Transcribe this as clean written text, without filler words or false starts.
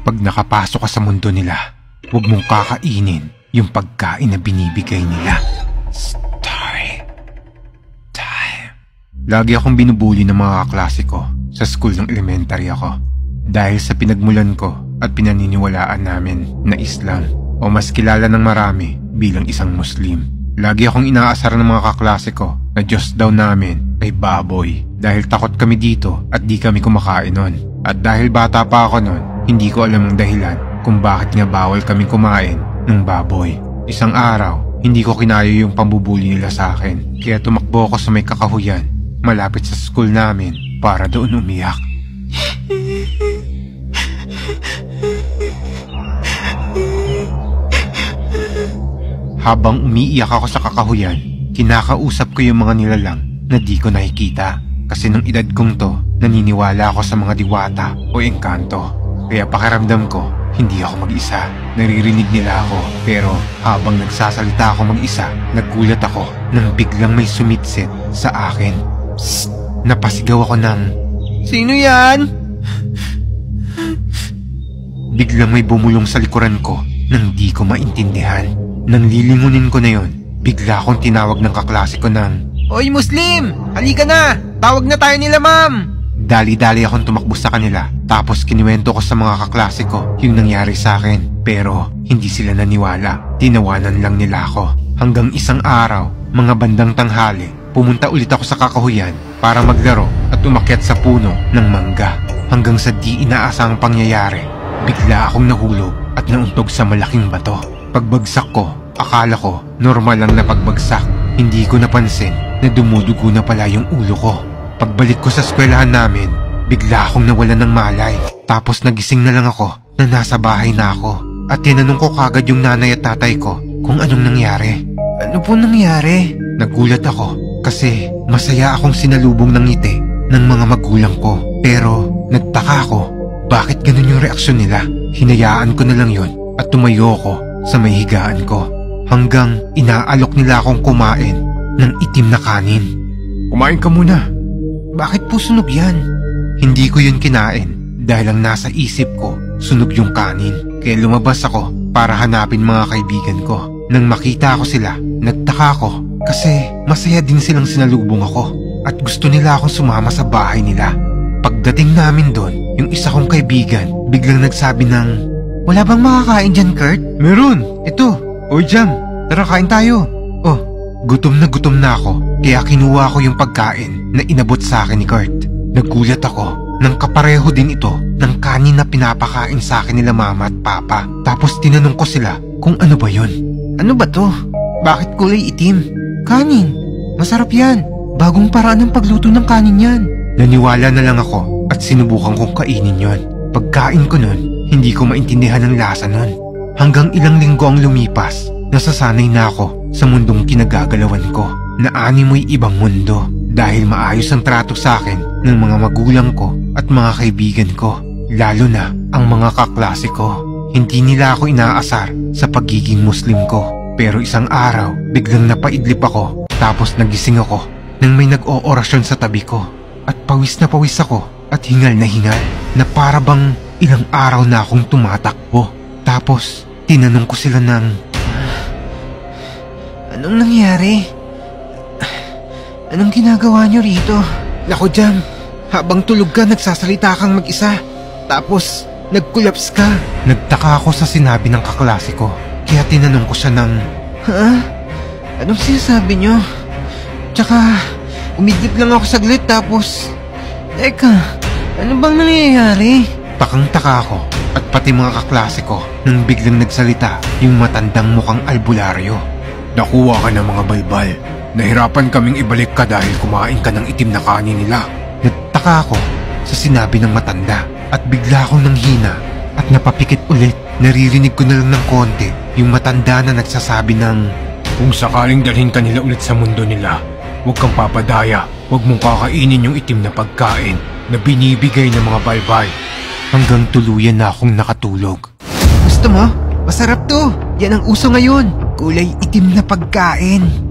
Pag nakapasok ka sa mundo nila, huwag mong kakainin yung pagkain na binibigay nila. Story time. Lagi akong binubuli ng mga kaklase ko sa school ng elementary ako dahil sa pinagmulan ko at pinaniniwalaan namin na Islam o mas kilala ng marami bilang isang Muslim. Lagi akong inaasar ng mga kaklase ko na Diyos daw namin ay baboy dahil takot kami dito at di kami kumakain nun. At dahil bata pa ako nun, hindi ko alam ang dahilan kung bakit nga bawal kami kumain ng baboy. Isang araw, hindi ko kinaya yung pambubuli nila sa akin kaya tumakbo ako sa may kakahuyan malapit sa school namin para doon umiyak. Habang umiiyak ako sa kakahuyan, kinakausap ko yung mga nilalang na di ko nakikita. Kasi nung edad kong to, naniniwala ako sa mga diwata o engkanto. Kaya pakiramdam ko, hindi ako mag-isa. Naririnig nila ako. Pero habang nagsasalita ako mag-isa, nagulat ako nang biglang may sumitsit sa akin. Psst! Napasigaw ako ng, "Sino yan?" Biglang may bumulong sa likuran ko nang di ko maintindihan. Nang lilingunin ko na yon, bigla akong tinawag ng kaklase ko ng, "Oy Muslim! Halika na! Tawag na tayo nila ma'am!" Dali-dali akong tumakbo sa kanila tapos kinuwento ko sa mga kaklase ko yung nangyari sa akin. Pero hindi sila naniwala. Tinawanan lang nila ako. Hanggang isang araw, mga bandang tanghali, pumunta ulit ako sa kakahuyan para maglaro at umakyat sa puno ng mangga. Hanggang sa di inaasahang pangyayari, bigla akong nahulog at nauntog sa malaking bato. Pagbagsak ko, akala ko normal lang na pagbagsak. Hindi ko napansin na dumudugo na pala yung ulo ko. Pagbalik ko sa eskwelahan namin, bigla akong nawalan ng malay. Tapos nagising na lang ako na nasa bahay na ako. At tinanong ko kagad yung nanay at tatay ko kung anong nangyari. "Ano po nangyari?" Nagulat ako kasi masaya akong sinalubong ng ngiti ng mga magulang ko. Pero nagtaka ako, bakit ganun yung reaksyon nila? Hinayaan ko na lang yon at tumayo ko sa may higaan ko. Hanggang inaalok nila akong kumain ng itim na kanin. "Kumain ka muna." "Bakit po sunog yan?" Hindi ko yun kinain dahil ang nasa isip ko, sunog yung kanin. Kaya lumabas ako para hanapin mga kaibigan ko. Nang makita ko sila, nagtaka ako kasi masaya din silang sinalubong ako at gusto nila akong sumama sa bahay nila. Pagdating namin doon, yung isa kong kaibigan biglang nagsabi ng, "Wala bang makakain dyan, Kurt?" "Meron, ito. Oy Jam, tara kain tayo." Oh, gutom na ako kaya kinuha ko yung pagkain na inabot sa akin ni Kurt. Nagulat ako nang kapareho din ito ng kanin na pinapakain sa akin nila mama at papa. Tapos tinanong ko sila kung ano ba yun. "Ano ba to? Bakit kulay itim?" "Kanin. Masarap yan. Bagong paraan ng pagluto ng kanin yan." Naniwala na lang ako at sinubukan kong kainin yon. Pagkain ko nun, hindi ko maintindihan ang lasa nun. Hanggang ilang linggo ang lumipas, nasasanay na ako sa mundong kinagagalawan ko na animoy ibang mundo dahil maayos ang trato sa akin ng mga magulang ko at mga kaibigan ko, lalo na ang mga kaklase ko. Hindi nila ako inaasar sa pagiging Muslim ko. Pero isang araw, biglang napaidlip ako tapos nagising ako nang may nag-oorasyon sa tabi ko. At pawis na pawis ako at hingal na para bang ilang araw na akong tumatakbo. Tapos tinanong ko sila ng, "Anong nangyari? Anong ginagawa niyo rito?" "Naku Jam, habang tulog ka nagsasalita kang mag-isa. Tapos nag-collapse ka." Nagtaka ako sa sinabi ng kaklase ko. Kaya tinanong ko siya ng, "Ha? Anong sinasabi niyo? Tsaka umidlip lang ako saglit tapos, teka, ano bang nangyayari?" Takang-taka ako at pati mga kaklase ko nang biglang nagsalita yung matandang mukhang albularyo. "Nakuha ka ng mga balbal. Nahirapan kaming ibalik ka dahil kumain ka ng itim na kanin nila." Nagtaka ako sa sinabi ng matanda at bigla akong nanghina at napapikit ulit. Naririnig ko na lang ng konti yung matanda na nagsasabi ng, "Kung sakaling dalhin ka nila ulit sa mundo nila, huwag kang papadaya. Huwag mong kakainin yung itim na pagkain na binibigay ng mga balbal." Hanggang tuluyan na akong nakatulog. "Gusto mo? Masarap to. Yan ang uso ngayon. Kulay itim na pagkain."